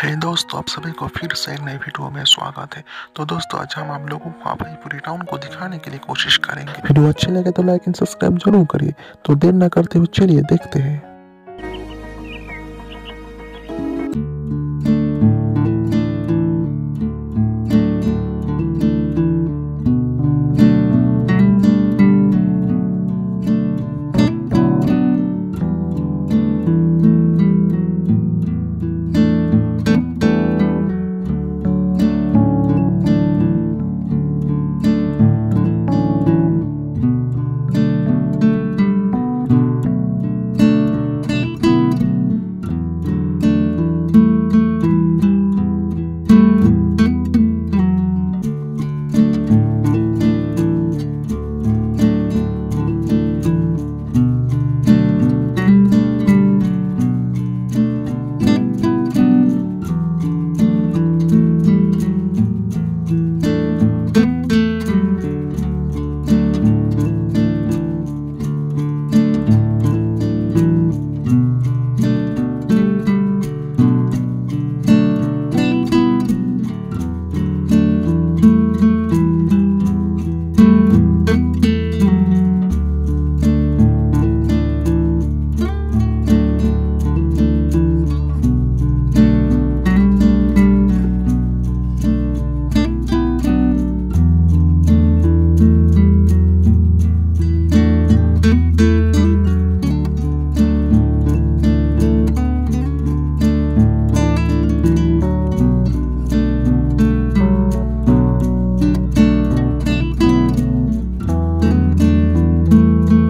है दोस्तों, आप सभी को फिर से एक नई वीडियो में स्वागत है। तो दोस्तों, आज हम आप लोगों को पूरी टाउन को दिखाने के लिए कोशिश करेंगे। वीडियो अच्छी लगे तो लाइक एंड सब्सक्राइब जरूर करिए। तो देर न करते हुए चलिए देखते हैं।